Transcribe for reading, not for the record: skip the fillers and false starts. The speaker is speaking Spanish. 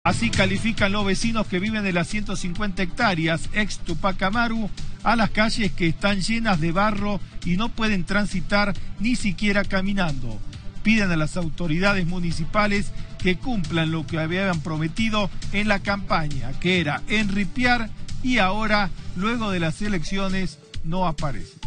Así califican los vecinos que viven de las 150 hectáreas ex Tupac Amaru a las calles que están llenas de barro y no pueden transitar ni siquiera caminando. Piden a las autoridades municipales que cumplan lo que habían prometido en la campaña, que era enripiar, y ahora, luego de las elecciones, no aparece.